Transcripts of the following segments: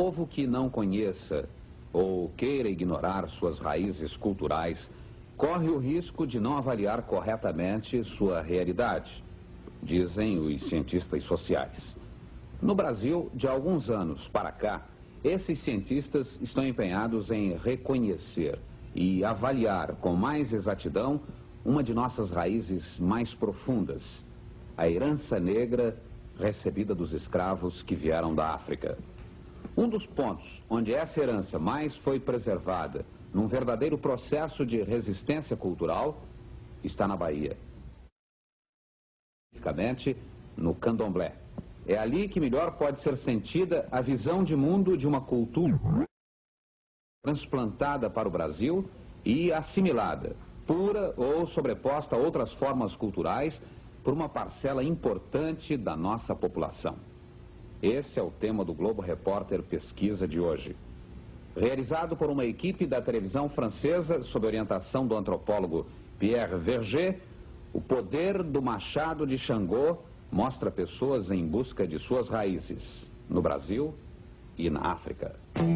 povo que não conheça ou queira ignorar suas raízes culturais corre o risco de não avaliar corretamente sua realidade, dizem os cientistas sociais. No Brasil, de alguns anos para cá, esses cientistas estão empenhados em reconhecer e avaliar com mais exatidão uma de nossas raízes mais profundas, a herança negra recebida dos escravos que vieram da África. Um dos pontos onde essa herança mais foi preservada num verdadeiro processo de resistência cultural está na Bahia, especificamente no Candomblé. É ali que melhor pode ser sentida a visão de mundo de uma cultura transplantada para o Brasil e assimilada, pura ou sobreposta a outras formas culturais por uma parcela importante da nossa população. Esse é o tema do Globo Repórter Pesquisa de hoje. Realizado por uma equipe da televisão francesa sob orientação do antropólogo Pierre Verger, o poder do machado de Xangô mostra pessoas em busca de suas raízes, no Brasil e na África.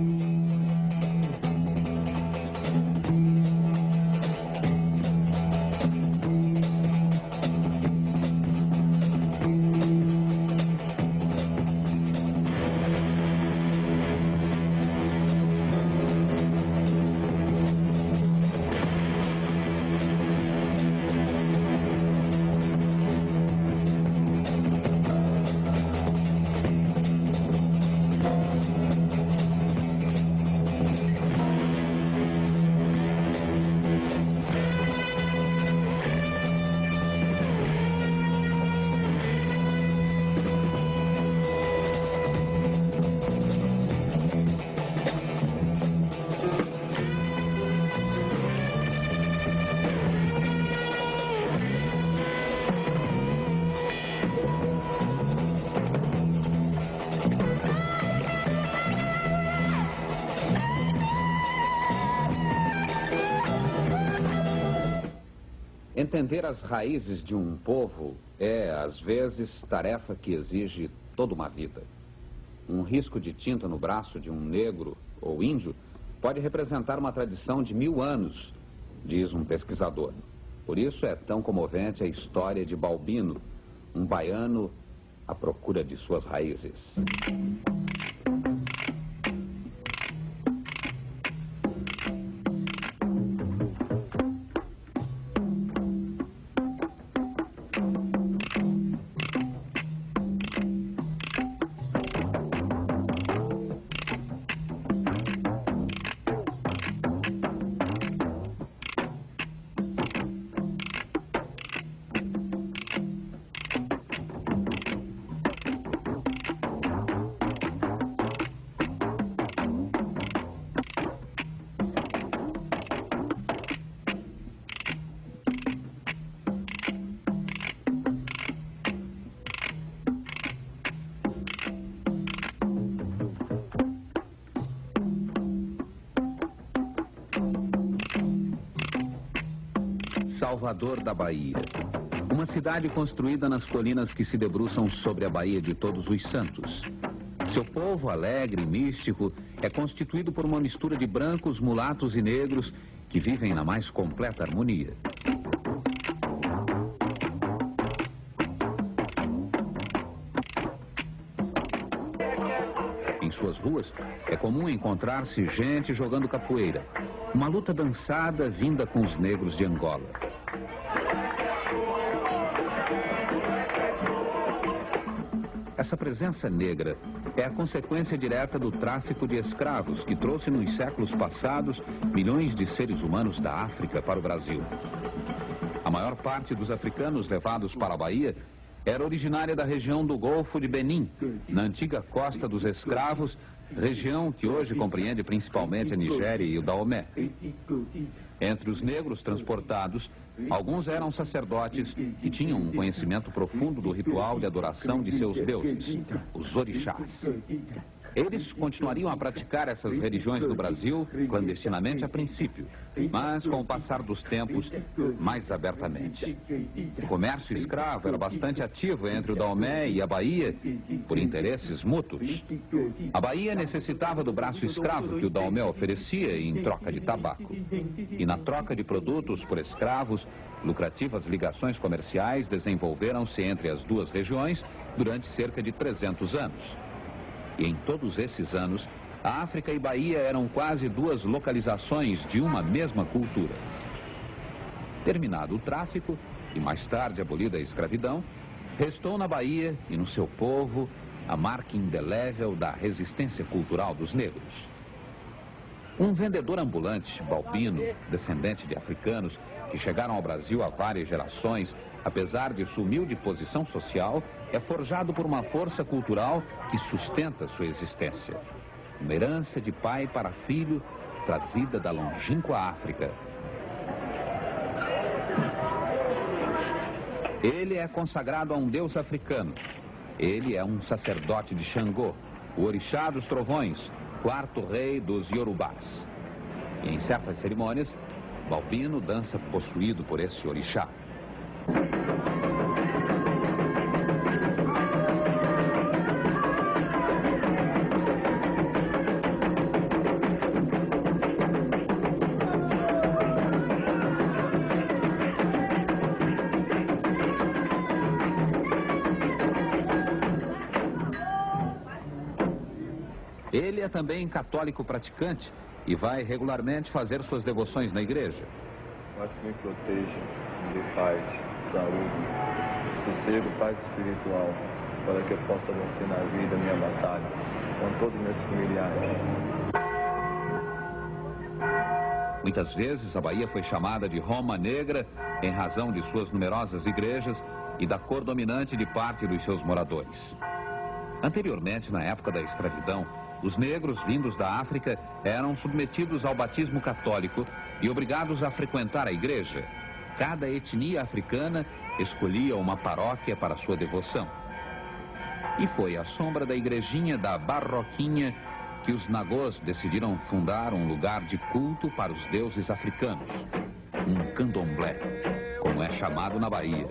Entender as raízes de um povo é, às vezes, tarefa que exige toda uma vida. Um risco de tinta no braço de um negro ou índio pode representar uma tradição de 1000 anos, diz um pesquisador. Por isso é tão comovente a história de Balbino, um baiano à procura de suas raízes. Salvador da Bahia. Uma cidade construída nas colinas que se debruçam sobre a Baía de Todos os Santos. Seu povo alegre e místico é constituído por uma mistura de brancos, mulatos e negros que vivem na mais completa harmonia. Em suas ruas é comum encontrar-se gente jogando capoeira, uma luta dançada vinda com os negros de Angola. Essa presença negra é a consequência direta do tráfico de escravos que trouxe nos séculos passados milhões de seres humanos da África para o Brasil. A maior parte dos africanos levados para a Bahia era originária da região do Golfo de Benin, na antiga Costa dos Escravos, região que hoje compreende principalmente a Nigéria e o Daomé. Entre os negros transportados, alguns eram sacerdotes e tinham um conhecimento profundo do ritual de adoração de seus deuses, os orixás. Eles continuariam a praticar essas religiões no Brasil, clandestinamente a princípio, mas com o passar dos tempos, mais abertamente. O comércio escravo era bastante ativo entre o Daomé e a Bahia, por interesses mútuos. A Bahia necessitava do braço escravo que o Daomé oferecia em troca de tabaco. E na troca de produtos por escravos, lucrativas ligações comerciais desenvolveram-se entre as duas regiões durante cerca de 300 anos. E em todos esses anos, a África e Bahia eram quase duas localizações de uma mesma cultura. Terminado o tráfico, e mais tarde abolida a escravidão, restou na Bahia e no seu povo a marca indelével da resistência cultural dos negros. Um vendedor ambulante, Balbino, descendente de africanos, que chegaram ao Brasil há várias gerações, apesar de sua humilde posição social, é forjado por uma força cultural que sustenta sua existência. Uma herança de pai para filho, trazida da longínqua África. Ele é consagrado a um deus africano. Ele é um sacerdote de Xangô, o orixá dos trovões, quarto rei dos Yorubás. E em certas cerimônias, Balbino dança possuído por esse orixá. Ele é também católico praticante e vai regularmente fazer suas devoções na igreja. Mas que me proteja, me dê paz, saúde, sossego, paz espiritual, para que eu possa vencer na vida minha batalha com todos meus familiares. Muitas vezes a Bahia foi chamada de Roma Negra em razão de suas numerosas igrejas e da cor dominante de parte dos seus moradores. Anteriormente, na época da escravidão, os negros vindos da África eram submetidos ao batismo católico e obrigados a frequentar a igreja. Cada etnia africana escolhia uma paróquia para sua devoção. E foi à sombra da igrejinha da Barroquinha que os nagôs decidiram fundar um lugar de culto para os deuses africanos, um candomblé, como é chamado na Bahia.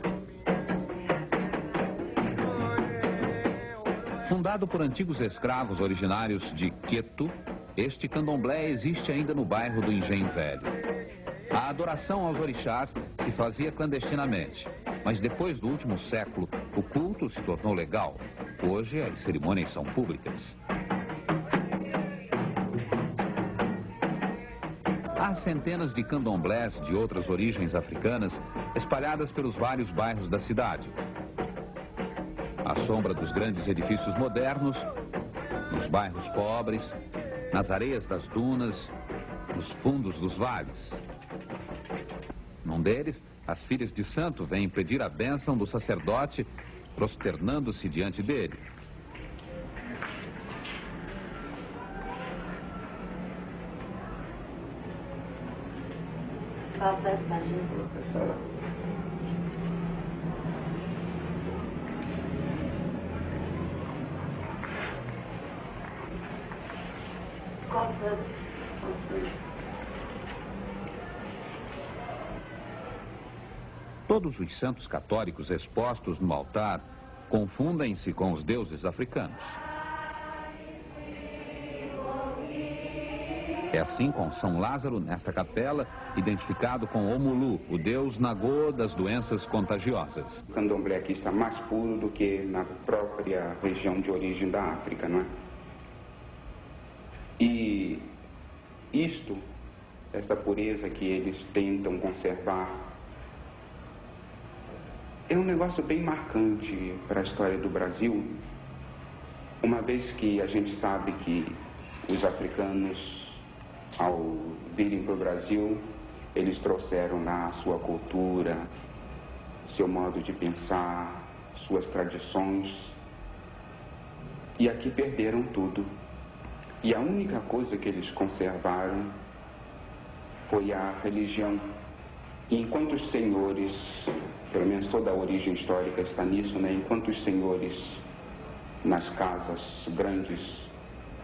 Fundado por antigos escravos originários de Queto, este candomblé existe ainda no bairro do Engenho Velho. A adoração aos orixás se fazia clandestinamente, mas depois do último século, o culto se tornou legal. Hoje, as cerimônias são públicas. Há centenas de candomblés de outras origens africanas espalhadas pelos vários bairros da cidade. À sombra dos grandes edifícios modernos, nos bairros pobres, nas areias das dunas, nos fundos dos vales. Num deles, as filhas de santo vêm pedir a bênção do sacerdote, prosternando-se diante dele. Todos os santos católicos expostos no altar confundem-se com os deuses africanos. É assim com São Lázaro nesta capela, identificado com Omulu, o deus nagô das doenças contagiosas. O candomblé aqui está mais puro do que na própria região de origem da África, não é? E esta pureza que eles tentam conservar, é um negócio bem marcante para a história do Brasil, uma vez que a gente sabe que os africanos, ao virem para o Brasil, eles trouxeram na sua cultura, seu modo de pensar, suas tradições, e aqui perderam tudo. E a única coisa que eles conservaram foi a religião. E enquanto os senhores, pelo menos toda a origem histórica está nisso, né? Enquanto os senhores nas casas grandes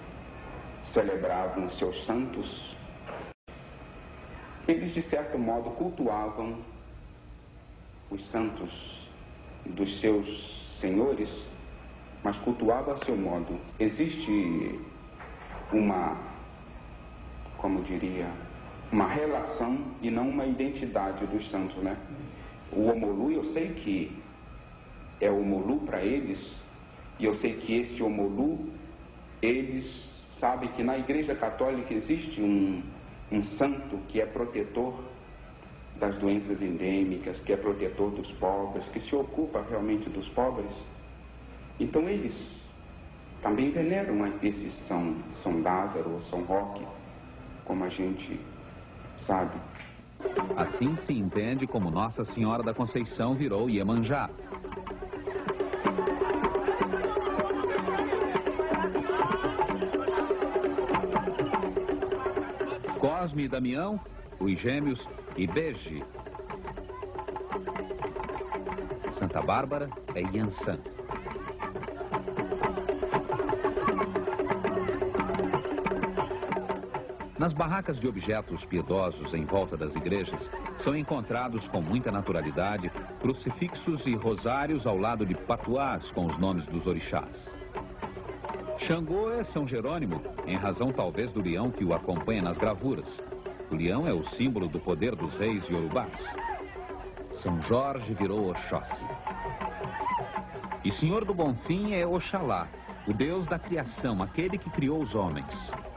celebravam seus santos, eles de certo modo cultuavam os santos dos seus senhores, mas cultuavam a seu modo. Existe uma, como diria, uma relação e não uma identidade dos santos, né? O Omolu, eu sei que é o Omolu para eles, e eu sei que esse Omolu, eles sabem que na Igreja Católica existe um santo que é protetor das doenças endêmicas, que é protetor dos pobres, que se ocupa realmente dos pobres. Então eles também veneram esse São Lázaro ou São Roque, como a gente sabe. Assim se entende como Nossa Senhora da Conceição virou Iemanjá. Cosme e Damião, os gêmeos Ibeji. Santa Bárbara é Iansã. Nas barracas de objetos piedosos em volta das igrejas, são encontrados com muita naturalidade crucifixos e rosários ao lado de patuás com os nomes dos orixás. Xangô é São Jerônimo, em razão talvez do leão que o acompanha nas gravuras. O leão é o símbolo do poder dos reis iorubás. São Jorge virou Oxóssi. E Senhor do Bonfim é Oxalá, o Deus da criação, aquele que criou os homens.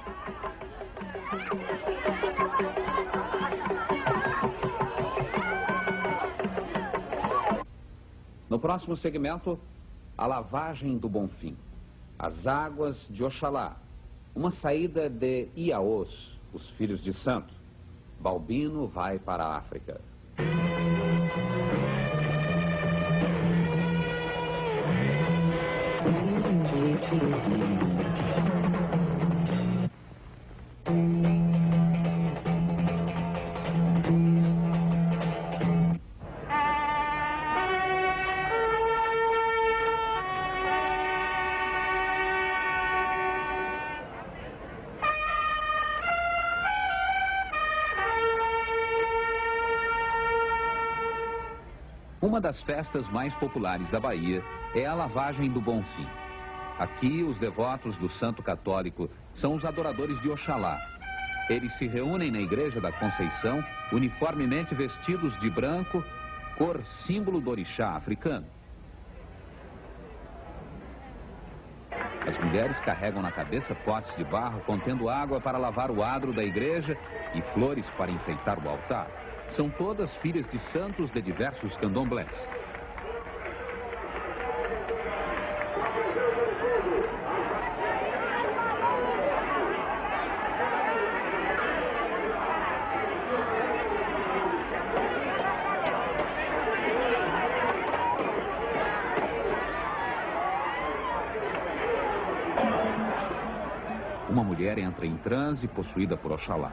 No próximo segmento, a lavagem do Bonfim. As águas de Oxalá. Uma saída de Iaôs, os filhos de santo. Balbino vai para a África. Uma das festas mais populares da Bahia é a lavagem do Bonfim. Aqui, os devotos do santo católico são os adoradores de Oxalá. Eles se reúnem na Igreja da Conceição, uniformemente vestidos de branco, cor símbolo do orixá africano. As mulheres carregam na cabeça potes de barro contendo água para lavar o adro da igreja e flores para enfeitar o altar. São todas filhas de santos de diversos candomblés. Uma mulher entra em transe possuída por Oxalá.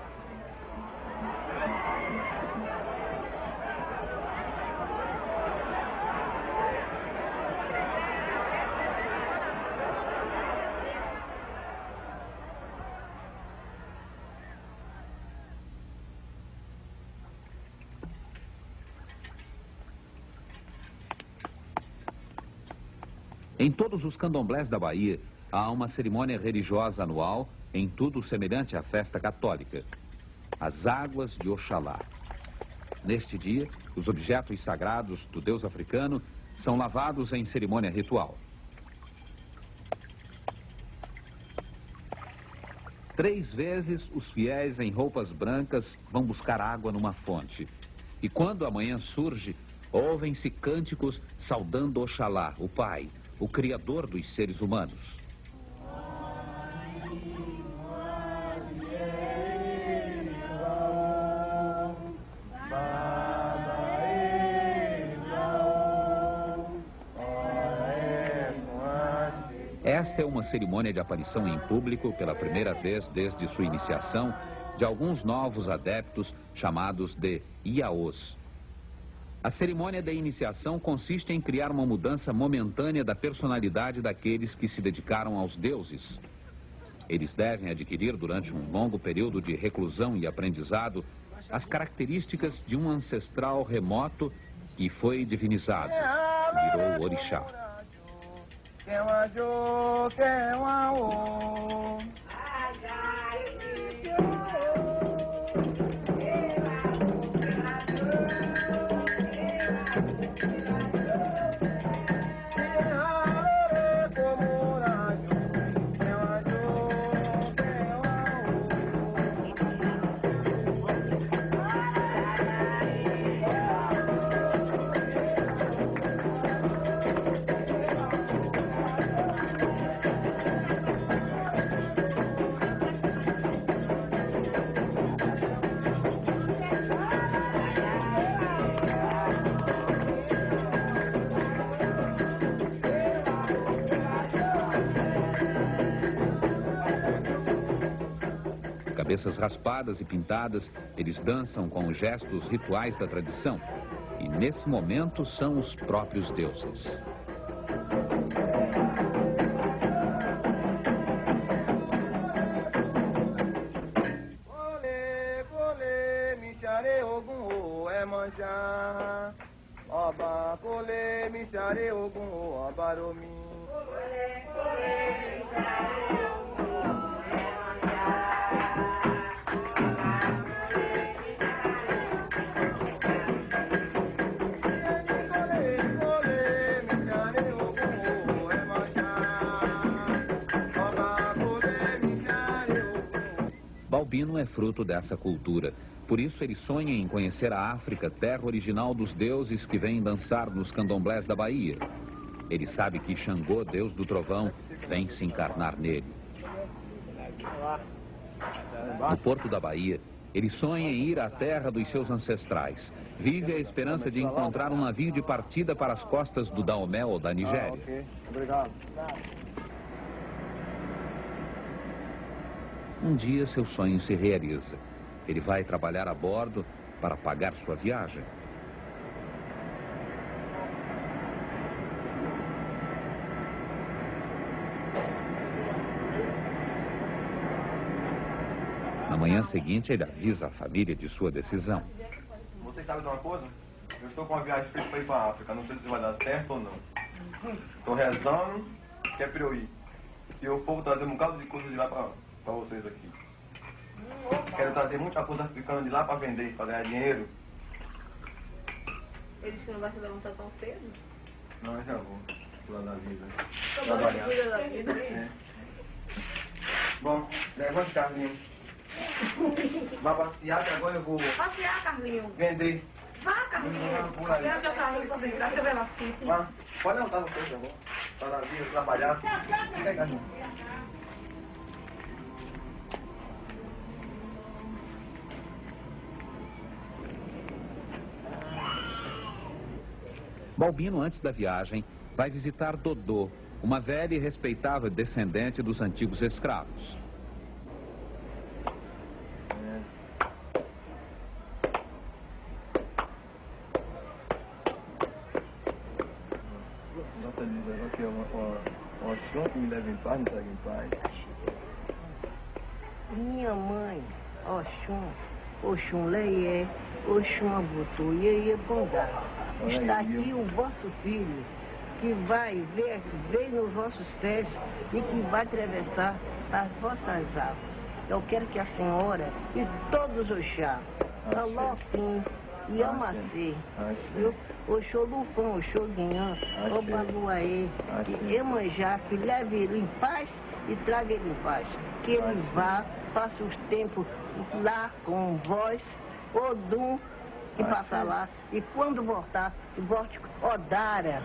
Em todos os candomblés da Bahia, há uma cerimônia religiosa anual, em tudo semelhante à festa católica. As águas de Oxalá. Neste dia, os objetos sagrados do deus africano são lavados em cerimônia ritual. 3 vezes, os fiéis em roupas brancas vão buscar água numa fonte. E quando a manhã surge, ouvem-se cânticos saudando Oxalá, o Pai, o Criador dos seres humanos. Esta é uma cerimônia de aparição em público pela primeira vez desde sua iniciação de alguns novos adeptos chamados de Iaôs. A cerimônia da iniciação consiste em criar uma mudança momentânea da personalidade daqueles que se dedicaram aos deuses. Eles devem adquirir durante um longo período de reclusão e aprendizado as características de um ancestral remoto que foi divinizado, virou orixá. Cabeças raspadas e pintadas, eles dançam com os gestos rituais da tradição. E nesse momento são os próprios deuses. Balbino é fruto dessa cultura. Por isso ele sonha em conhecer a África, terra original dos deuses que vêm dançar nos candomblés da Bahia. Ele sabe que Xangô, deus do trovão, vem se encarnar nele. No porto da Bahia, ele sonha em ir à terra dos seus ancestrais. Vive a esperança de encontrar um navio de partida para as costas do Daomé ou da Nigéria. Ok, obrigado. Um dia seu sonho se realiza. Ele vai trabalhar a bordo para pagar sua viagem. Na manhã seguinte, ele avisa a família de sua decisão. Vocês sabem de uma coisa? Eu estou com uma viagem feita para ir para a África. Não sei se vai dar certo ou não. Estou rezando que é para eu ir. E eu vou trazer um bocado de coisa de lá para vocês aqui. Quero trazer muita coisa africana de lá para vender, para ganhar dinheiro. Eles não vão se levantar tão cedo? Não, eu já vou. Lá na vida. Trabalhar. Da vida. É. Bom, levante, Carlinhos. Vá passear, que agora eu vou Passear, Carlinhos. vender. Vá, Carlinhos. Por aí. Leva o Carlinhos também. Dá pra ver lá assim. Vá. Pode levantar vocês, eu vou. Para na vida, trabalhar. Fica aí, Carlinhos. Balbino, antes da viagem, vai visitar Dodô, uma velha e respeitável descendente dos antigos escravos. Nossa, diz agora que o Oxum que me leva em paz, me traga em paz. Minha mãe, Oxum Leie, Oxum Abutu, Iê Bondá. Está aqui o vosso filho, que vai ver nos vossos pés e que vai atravessar as vossas águas. Eu quero que a senhora e todos os chá, Alofim, Iamacê, Oxolufão, Oxoguinhã, Obaluaê, Emanjá, que leve ele em paz e traga ele em paz. Que ele vá, passe os tempos lá com vós, Odum, e passar lá, e quando voltar, volte Odara,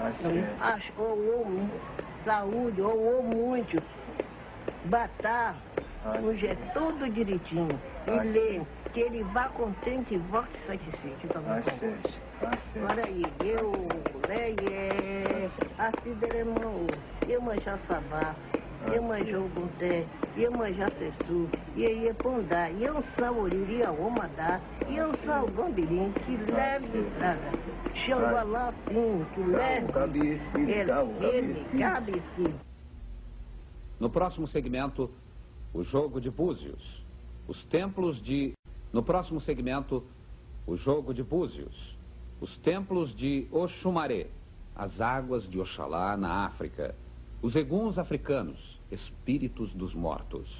ou saúde, ou muito, Batá, hoje é tudo direitinho, e lê, que ele vá contente e volte satisfeito. Então, agora aí, eu, Leie, Acideremão, eu manjar sabá, eu manjar o Bunté, eu manjar Sessu, e aí é Pondá, e eu sou Oriri, Omadá, e eu sou o Gambirim, que leve e traga. Xangualafim, que leve ele, cabeci. No próximo segmento, o jogo de Búzios, os templos de... No próximo segmento, o jogo de Búzios, os templos de Oxumaré, as águas de Oxalá na África, os eguns africanos, espíritos dos mortos.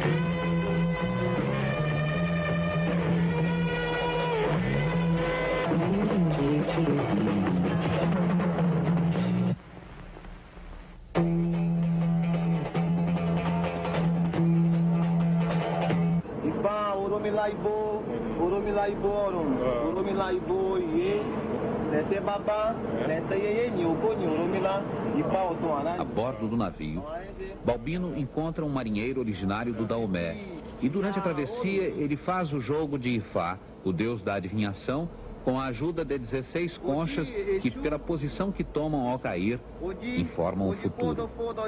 A bordo do navio, Balbino encontra um marinheiro originário do Daomé e durante a travessia ele faz o jogo de Ifá, o deus da adivinhação, com a ajuda de 16 conchas que, pela posição que tomam ao cair, informam o futuro.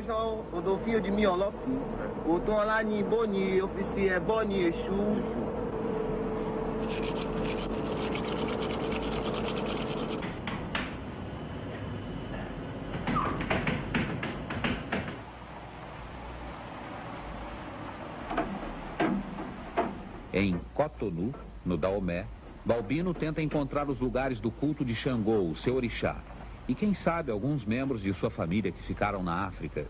Em Cotonou, no Daomé, Balbino tenta encontrar os lugares do culto de Xangô, o seu orixá, e quem sabe alguns membros de sua família que ficaram na África.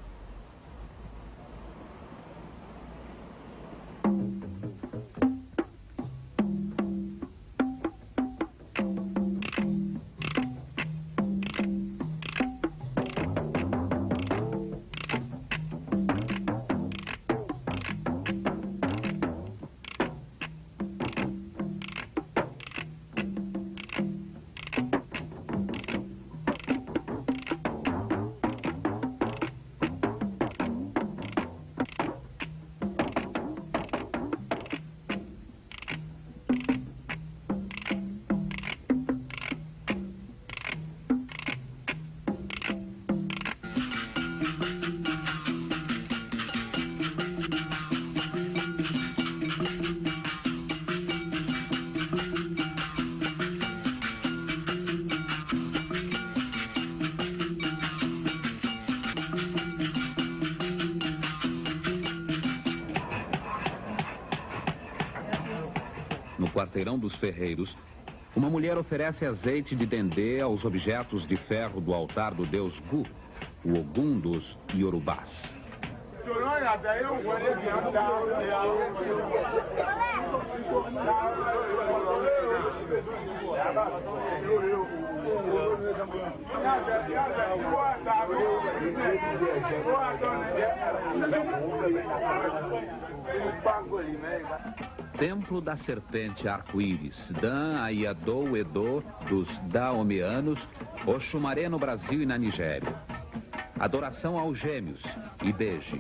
No quarteirão dos ferreiros, uma mulher oferece azeite de dendê aos objetos de ferro do altar do deus Gu, o Ogum dos Yorubás. Templo da Serpente Arco-Íris, Dan Ayadou Edo dos Daomeanos, Oxumaré no Brasil e na Nigéria. Adoração aos gêmeos, Ibeji.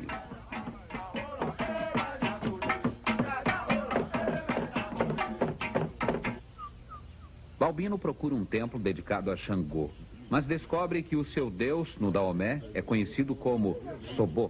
Balbino procura um templo dedicado a Xangô, mas descobre que o seu deus, no Daomé, é conhecido como Sobô.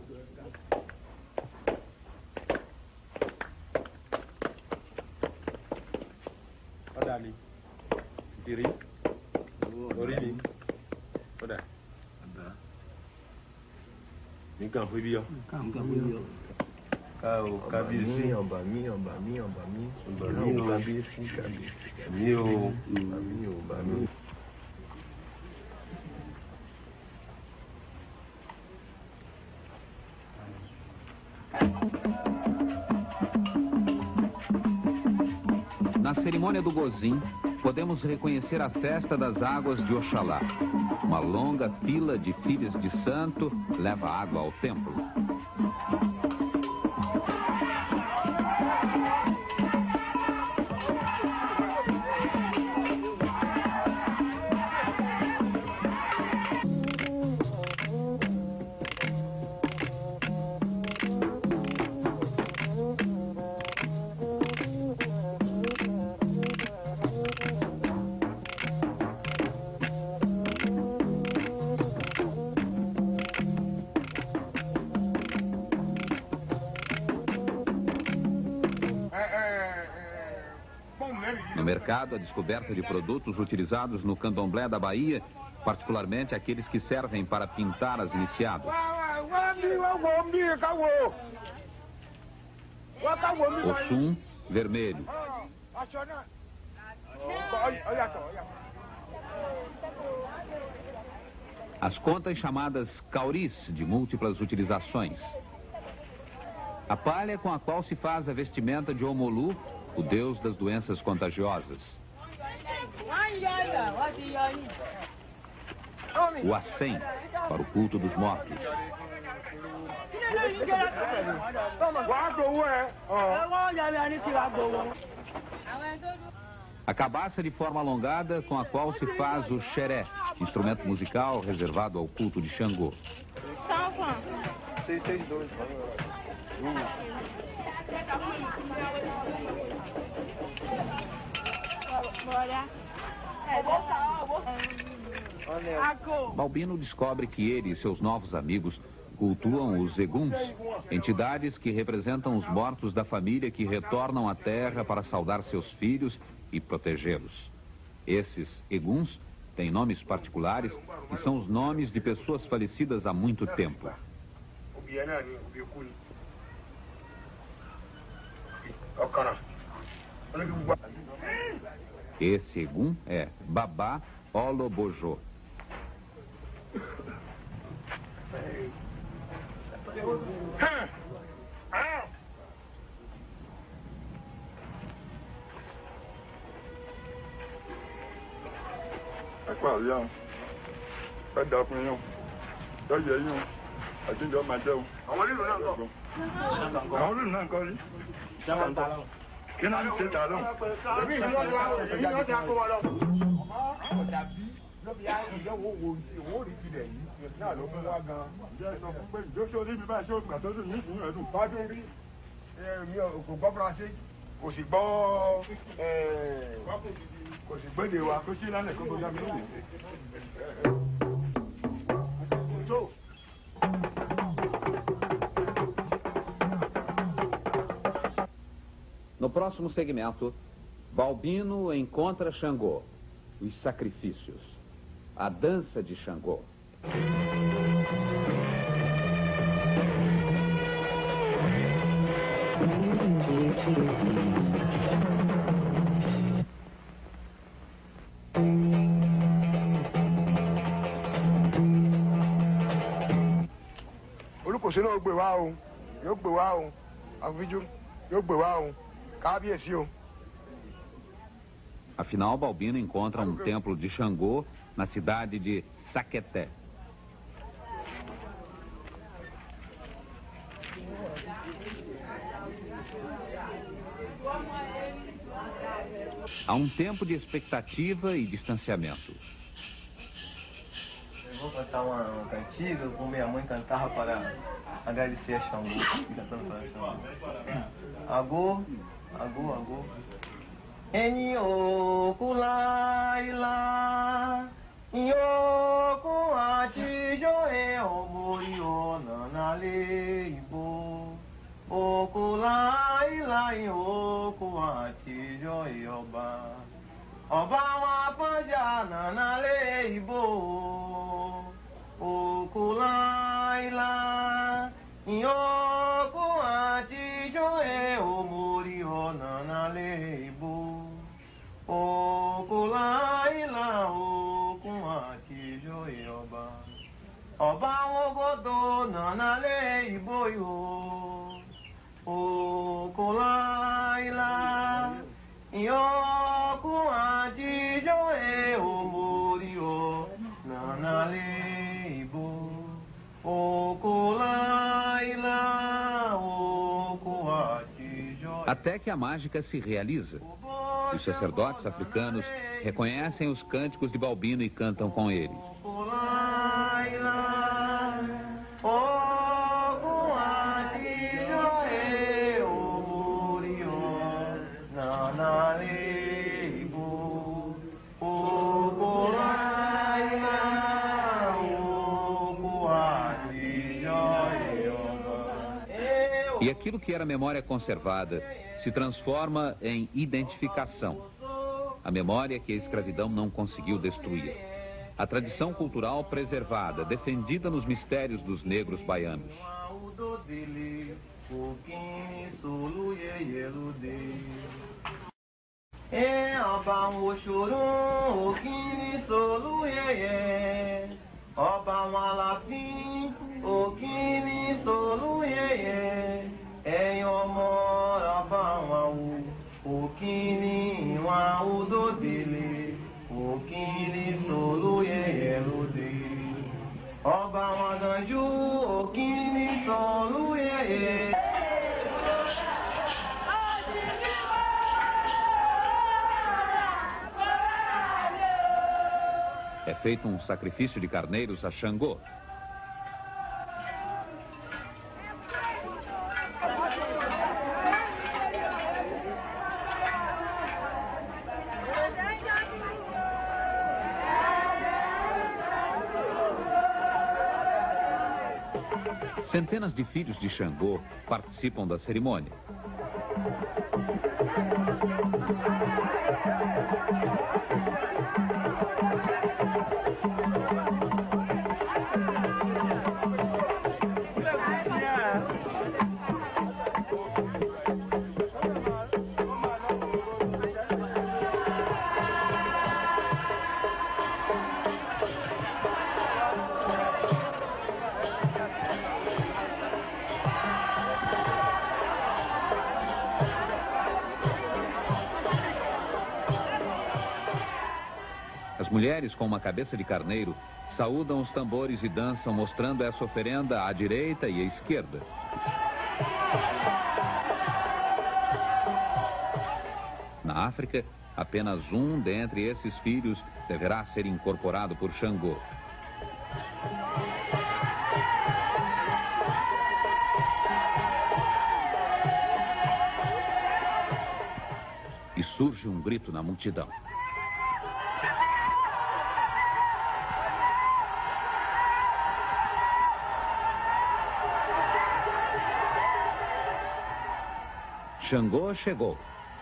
Na cerimônia do Gozim, podemos reconhecer a festa das águas de Oxalá. Uma longa fila de filhas de santo leva água ao templo. No mercado, a descoberta de produtos utilizados no candomblé da Bahia, particularmente aqueles que servem para pintar as iniciadas. Oxum, vermelho. As contas chamadas cauris, de múltiplas utilizações. A palha com a qual se faz a vestimenta de Omolu, o deus das doenças contagiosas. O acém, para o culto dos mortos. A cabaça de forma alongada com a qual se faz o xeré, instrumento musical reservado ao culto de Xangô. 662. Balbino descobre que ele e seus novos amigos cultuam os eguns, entidades que representam os mortos da família que retornam à terra para saudar seus filhos e protegê-los. Esses eguns têm nomes particulares e são os nomes de pessoas falecidas há muito tempo. Esse egum é Babá Olobojô. No próximo segmento, Balbino encontra Xangô, os sacrifícios, a dança de Xangô. Olùkọ́sí náà gbé wá o, yóò gbé wá o, àfijù yóò gbé wá o, kábíyèsí o. Afinal, Balbino encontra um templo de Xangô na cidade de Saqueté. Há um tempo de expectativa e distanciamento. Eu vou cantar um cantigo, como minha mãe cantava para agradecer a Xangô. Cantando para Xangô. Agô, agô, agô. Enioku laila, Nyoku achijo e omori o nanale ibo. Oku laila, Nyoku achijo e oba. Oba wa panja nanale ibo. Oku laila, Nyoku achijo e omori o nanale ibo. Okulaila okumachijo yoba. Oba wogodo nanale iboyo. Okulaila yokumachijo omorio nanale ibo. Okulaila okumachijo. Até que a mágica se realiza. Os sacerdotes africanos reconhecem os cânticos de Balbino e cantam com ele. E aquilo que era memória conservada se transforma em identificação. A memória que a escravidão não conseguiu destruir. A tradição cultural preservada, defendida nos mistérios dos negros baianos. Okini solu yeye lude. Ọba Òṣòro, Okini solu yeye. Ọba Aláàfin, Okini solu yeye. Ẹ̀yin ọmọ ọba wọn o, Okini wọn odòdèlè. Okini solu yeye lude. Ọba wọn ganjú, Okini solu yeye. É feito um sacrifício de carneiros a Xangô. Centenas de filhos de Xangô participam da cerimônia. As mulheres com uma cabeça de carneiro saúdam os tambores e dançam, mostrando essa oferenda à direita e à esquerda. Na África, apenas um dentre esses filhos deverá ser incorporado por Xangô. E surge um grito na multidão. Xangô chegou.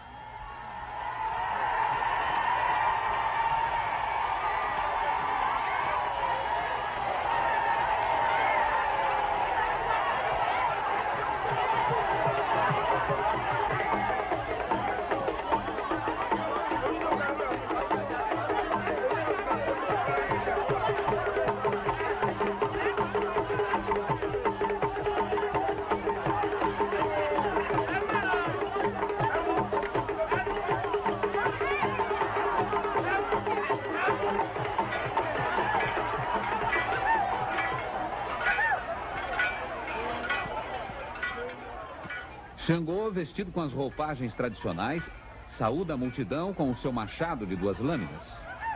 Xangô, vestido com as roupagens tradicionais, saúda a multidão com o seu machado de 2 lâminas.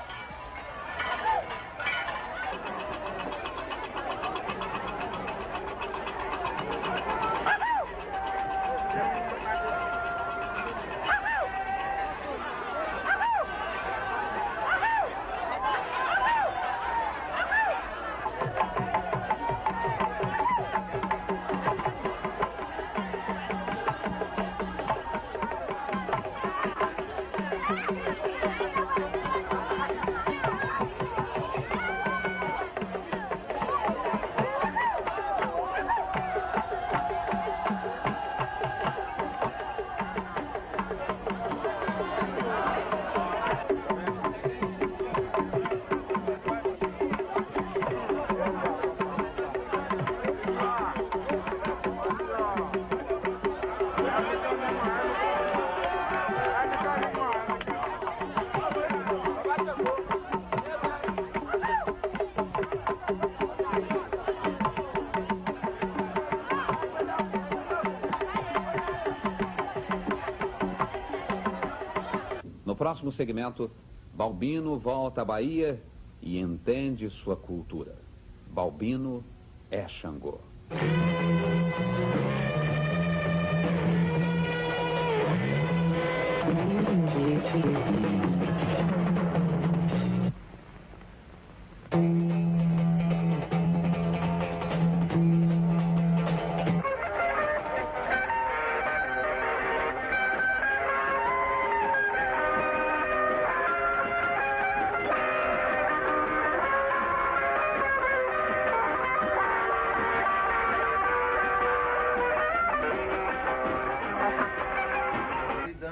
No próximo segmento, Balbino volta à Bahia e entende sua cultura. Balbino é Xangô.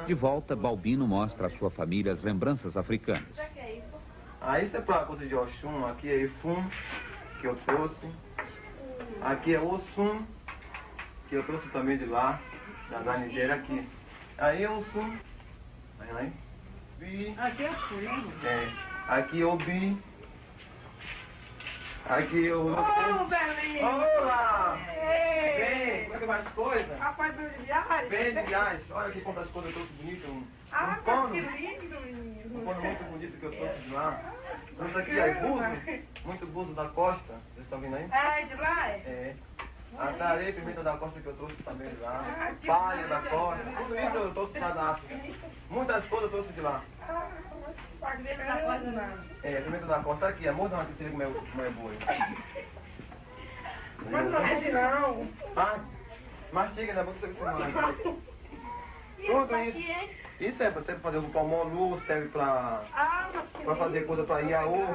De volta, Balbino mostra à sua família as lembranças africanas. Isso é pra coisa de Oxum, aqui é Ifum, que eu trouxe. Aqui é Ossum, que eu trouxe também de lá, da Nigéria aqui. Aí é Ossum, aí, Bi. Aqui é Oxum. Aqui é Obi. Aqui é o... Ô, Belinho! Olá! Vem, como é que vai as coisas? Rapaz do viagem! Vem de viagem, olha aqui quantas coisas eu trouxe bonitas. Um pano, que lindo, menino! um pano muito bonito que eu trouxe de lá. Isso aqui é buzo, muito buzo da costa, vocês estão vendo aí? De lá A tareia pimenta da costa que eu trouxe também de lá. Palha da costa, tudo isso eu trouxe lá da África. Muitas coisas eu trouxe de lá. Pimenta da costa não. Pimenta da costa, aqui, amor, dá uma piscina como é boa. Mas não é de não. Mastiga, ainda bom que você costuma. Tudo isso. Isso é pra você fazer o pão molu, serve pra fazer coisa pra Iaô.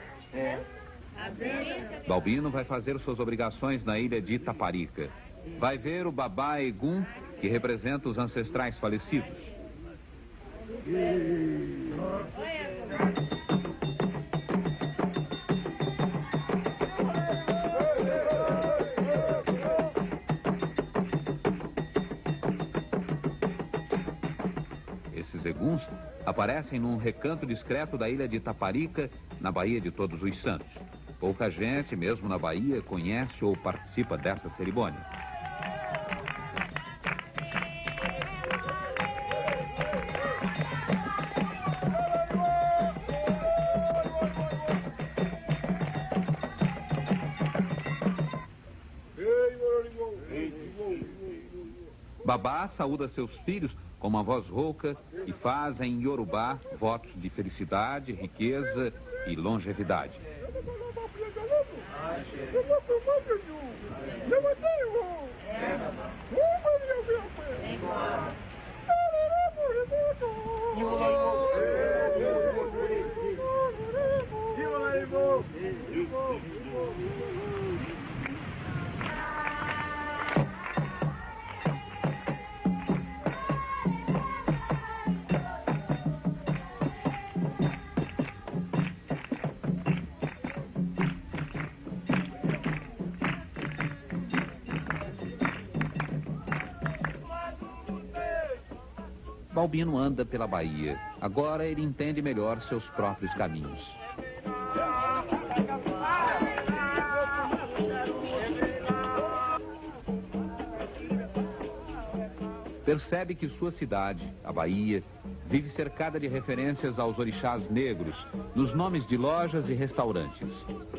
Balbino vai fazer suas obrigações na ilha de Itaparica. Vai ver o Babá Egum, que representa os ancestrais falecidos. Esses eguns aparecem num recanto discreto da ilha de Itaparica, na Baía de Todos os Santos. Pouca gente, mesmo na Bahia, conhece ou participa dessa cerimônia. Babá saúda seus filhos com uma voz rouca e faz em Yorubá votos de felicidade, riqueza e longevidade. Balbino anda pela Bahia. Agora ele entende melhor seus próprios caminhos. Percebe que sua cidade, a Bahia, vive cercada de referências aos orixás negros, nos nomes de lojas e restaurantes.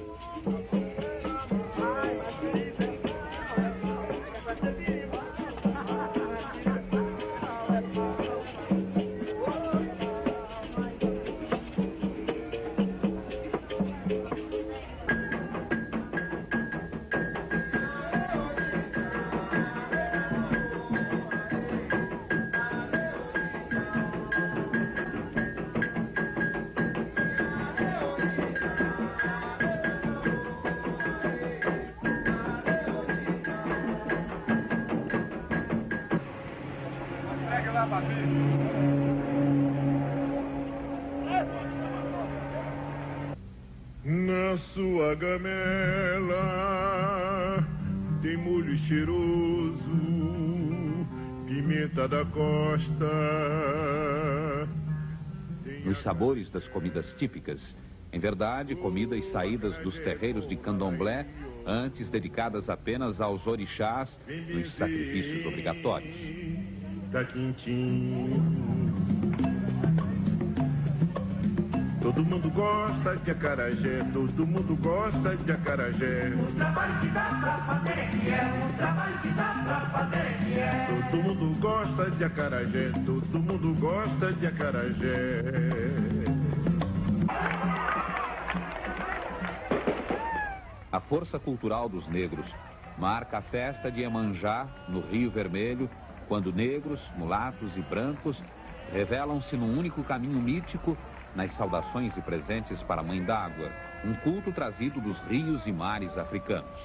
Na sua gamela tem molho cheiroso, pimenta da costa. Nos sabores das comidas típicas, em verdade, comidas saídas dos terreiros de candomblé, antes dedicadas apenas aos orixás nos sacrifícios obrigatórios. Tá quentinho. Todo mundo gosta de acarajé, todo mundo gosta de acarajé. O trabalho que dá pra fazer é que é, o trabalho que dá pra fazer é que é. Todo mundo gosta de acarajé, todo mundo gosta de acarajé. A força cultural dos negros marca a festa de Iemanjá, no Rio Vermelho, quando negros, mulatos e brancos revelam-se num único caminho mítico nas saudações e presentes para a Mãe d'Água, um culto trazido dos rios e mares africanos.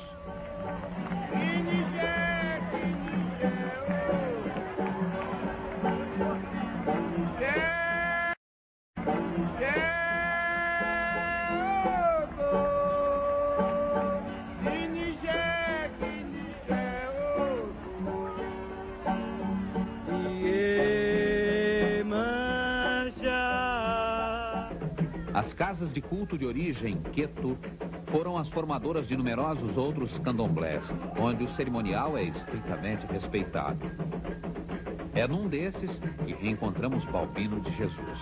As casas de culto de origem queto foram as formadoras de numerosos outros candomblés, onde o cerimonial é estritamente respeitado. É num desses que reencontramos Balbino de Jesus.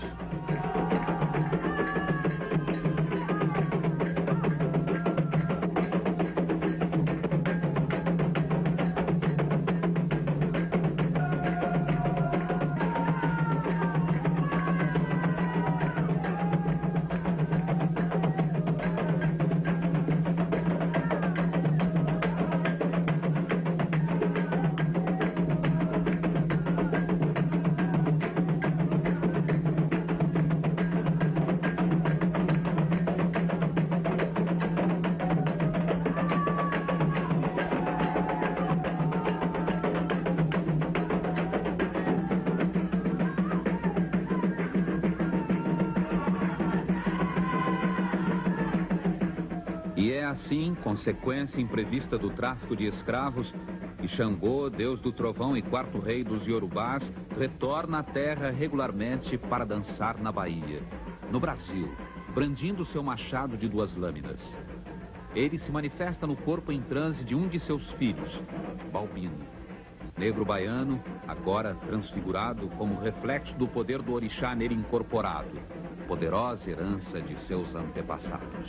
E é assim, consequência imprevista do tráfico de escravos, que Xangô, deus do trovão e quarto rei dos Iorubás, retorna à terra regularmente para dançar na Bahia, no Brasil, brandindo seu machado de 2 lâminas. Ele se manifesta no corpo em transe de um de seus filhos, Balbino, negro baiano, agora transfigurado como reflexo do poder do orixá nele incorporado, poderosa herança de seus antepassados.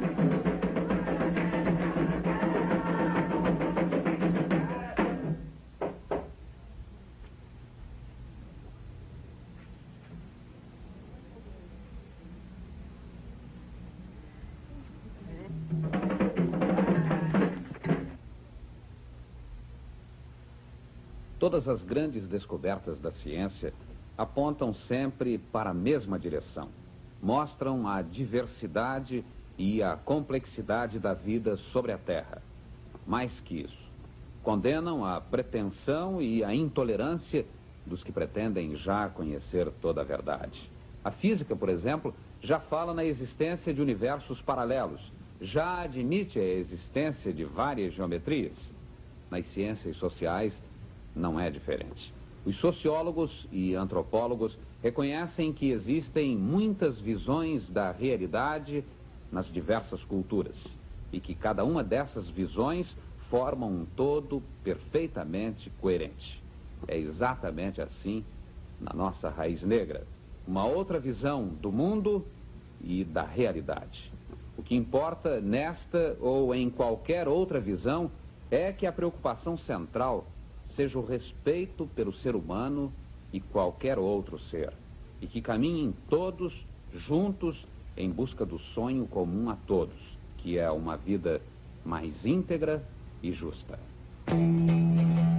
Todas as grandes descobertas da ciência apontam sempre para a mesma direção. Mostram a diversidade e a complexidade da vida sobre a Terra. Mais que isso, condenam a pretensão e a intolerância dos que pretendem já conhecer toda a verdade. A física, por exemplo, já fala na existência de universos paralelos, já admite a existência de várias geometrias. Nas ciências sociais, não é diferente. Os sociólogos e antropólogos reconhecem que existem muitas visões da realidade nas diversas culturas e que cada uma dessas visões forma um todo perfeitamente coerente. É exatamente assim na nossa raiz negra, uma outra visão do mundo e da realidade. O que importa nesta ou em qualquer outra visão é que a preocupação central seja o respeito pelo ser humano e qualquer outro ser, e que caminhem todos juntos em busca do sonho comum a todos, que é uma vida mais íntegra e justa.